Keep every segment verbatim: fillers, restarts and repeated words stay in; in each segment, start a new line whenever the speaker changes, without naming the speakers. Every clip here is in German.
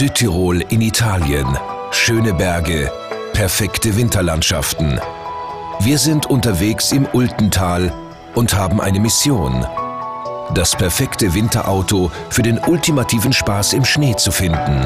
Südtirol in Italien. Schöne Berge, perfekte Winterlandschaften. Wir sind unterwegs im Ultental und haben eine Mission: das perfekte Winterauto für den ultimativen Spaß im Schnee zu finden.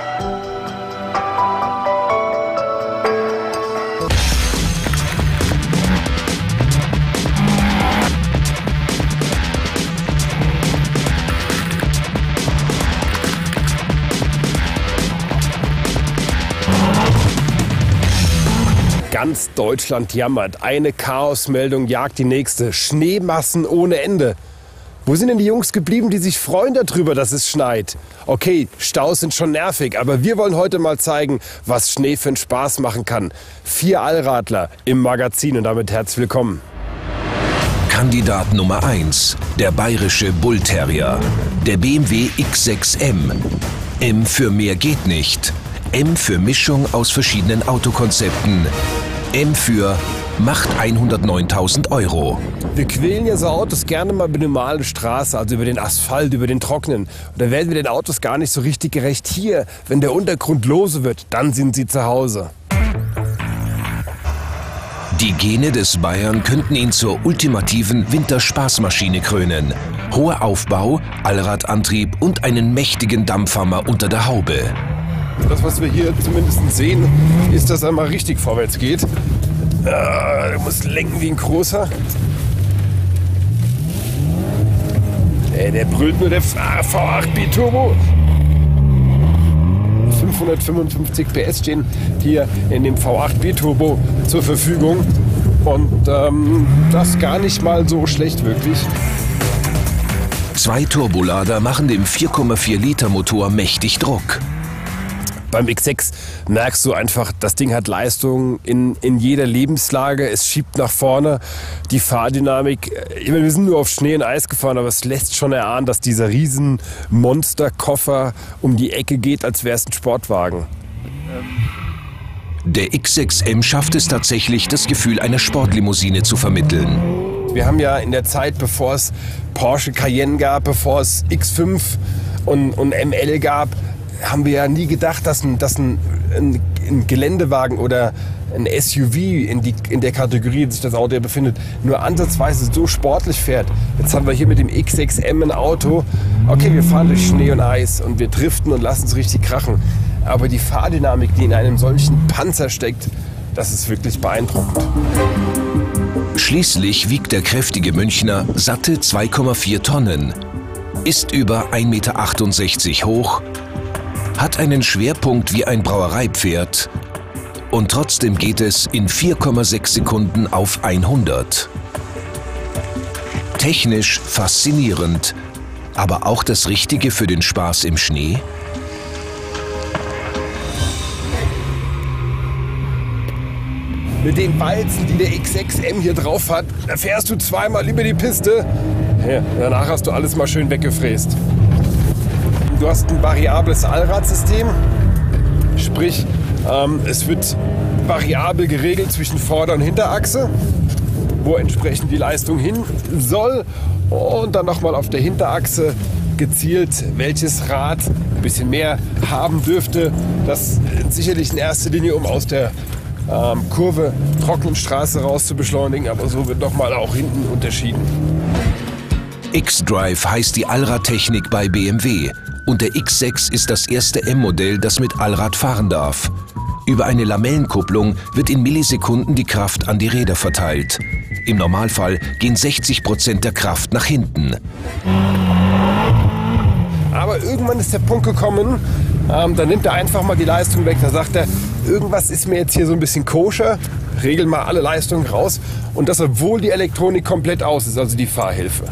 Ganz Deutschland jammert. Eine Chaosmeldung jagt die nächste. Schneemassen ohne Ende. Wo sind denn die Jungs geblieben, die sich freuen darüber, dass es schneit? Okay, Staus sind schon nervig, aber wir wollen heute mal zeigen, was Schnee für einen Spaß machen kann. Vier Allradler im Magazin und damit herzlich willkommen.
Kandidat Nummer eins, der bayerische Bull Terrier, der B M W X sechs M. M für mehr geht nicht. M für Mischung aus verschiedenen Autokonzepten. M für macht hundertneuntausend Euro.
Wir quälen ja so Autos gerne mal über die normale Straße, also über den Asphalt, über den Trockenen. Und da werden wir den Autos gar nicht so richtig gerecht. Hier, wenn der Untergrund lose wird, dann sind sie zu Hause.
Die Gene des Bayern könnten ihn zur ultimativen Winterspaßmaschine krönen. Hoher Aufbau, Allradantrieb und einen mächtigen Dampfhammer unter der Haube.
Das, was wir hier zumindest sehen, ist, dass er mal richtig vorwärts geht. Äh, er muss lenken wie ein großer. Äh, der brüllt nur, der V acht Biturbo. fünfhundertfünfundfünfzig P S stehen hier in dem V acht Biturbo zur Verfügung. Und ähm, das gar nicht mal so schlecht wirklich.
Zwei Turbolader machen dem vier Komma vier Liter Motor mächtig Druck.
Beim X sechs merkst du einfach, das Ding hat Leistung in, in jeder Lebenslage. Es schiebt nach vorne. Die Fahrdynamik, ich meine, wir sind nur auf Schnee und Eis gefahren, aber es lässt schon erahnen, dass dieser riesen Monsterkoffer um die Ecke geht, als wäre es ein Sportwagen.
Der X sechs M schafft es tatsächlich, das Gefühl einer Sportlimousine zu vermitteln.
Wir haben ja in der Zeit, bevor es Porsche Cayenne gab, bevor es X fünf und, und M L gab, haben wir ja nie gedacht, dass ein, dass ein, ein, ein Geländewagen oder ein S U V in, die, in der Kategorie, in der sich das Auto ja befindet, nur ansatzweise so sportlich fährt. Jetzt haben wir hier mit dem X sechs M ein Auto. Okay, wir fahren durch Schnee und Eis und wir driften und lassen es richtig krachen. Aber die Fahrdynamik, die in einem solchen Panzer steckt, das ist wirklich beeindruckend.
Schließlich wiegt der kräftige Münchner satte zwei Komma vier Tonnen, ist über ein Meter achtundsechzig hoch, hat einen Schwerpunkt wie ein Brauereipferd und trotzdem geht es in vier Komma sechs Sekunden auf hundert. Technisch faszinierend, aber auch das Richtige für den Spaß im Schnee?
Mit den Walzen, die der X sechs M hier drauf hat, da fährst du zweimal über die Piste. Ja, danach hast du alles mal schön weggefräst. Du hast ein variables Allradsystem, sprich ähm, es wird variabel geregelt zwischen Vorder- und Hinterachse, wo entsprechend die Leistung hin soll, und dann nochmal auf der Hinterachse gezielt, welches Rad ein bisschen mehr haben dürfte. Das sicherlich in erster Linie, um aus der ähm, Kurve trockenen Straße raus zu beschleunigen, aber so wird nochmal auch hinten unterschieden.
X-Drive heißt die Allradtechnik bei B M W. Und der X sechs ist das erste M-Modell, das mit Allrad fahren darf. Über eine Lamellenkupplung wird in Millisekunden die Kraft an die Räder verteilt. Im Normalfall gehen sechzig Prozent der Kraft nach hinten.
Aber irgendwann ist der Punkt gekommen, ähm, da nimmt er einfach mal die Leistung weg. Da sagt er, irgendwas ist mir jetzt hier so ein bisschen koscher, regel mal alle Leistungen raus. Und das, obwohl die Elektronik komplett aus ist, also die Fahrhilfe.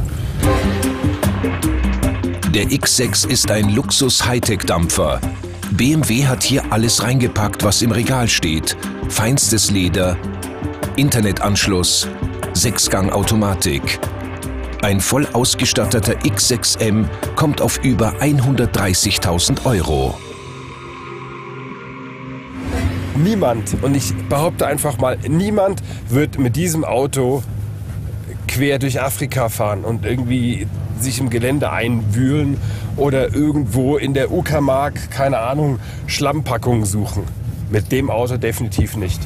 Der X sechs ist ein Luxus-Hightech-Dampfer. B M W hat hier alles reingepackt, was im Regal steht. Feinstes Leder, Internetanschluss, Sechsgang-Automatik. Ein voll ausgestatteter X sechs M kommt auf über hundertdreißigtausend Euro.
Niemand, und ich behaupte einfach mal, niemand wird mit diesem Auto quer durch Afrika fahren und irgendwie sich im Gelände einwühlen oder irgendwo in der Uckermark, keine Ahnung, Schlammpackungen suchen. Mit dem Auto definitiv nicht.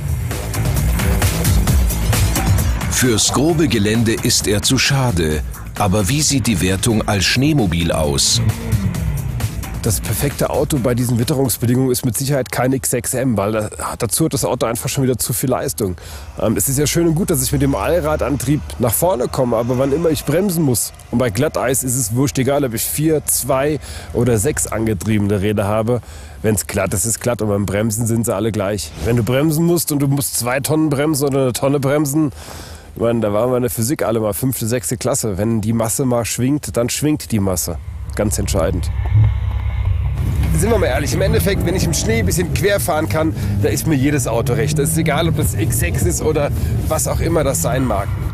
Fürs grobe Gelände ist er zu schade. Aber wie sieht die Wertung als Schneemobil aus?
Das perfekte Auto bei diesen Witterungsbedingungen ist mit Sicherheit kein X sechs M, weil da, dazu hat das Auto einfach schon wieder zu viel Leistung. Ähm, es ist ja schön und gut, dass ich mit dem Allradantrieb nach vorne komme, aber wann immer ich bremsen muss, und bei Glatteis ist es wurscht, egal ob ich vier, zwei oder sechs angetriebene Räder habe, wenn es glatt ist, ist glatt und beim Bremsen sind sie alle gleich. Wenn du bremsen musst und du musst zwei Tonnen bremsen oder eine Tonne bremsen, ich meine, da waren wir in der Physik alle mal fünfte, sechste Klasse. Wenn die Masse mal schwingt, dann schwingt die Masse. Ganz entscheidend. Sind wir mal ehrlich, im Endeffekt, wenn ich im Schnee ein bisschen quer fahren kann, da ist mir jedes Auto recht. Das ist egal, ob das X sechs ist oder was auch immer das sein mag.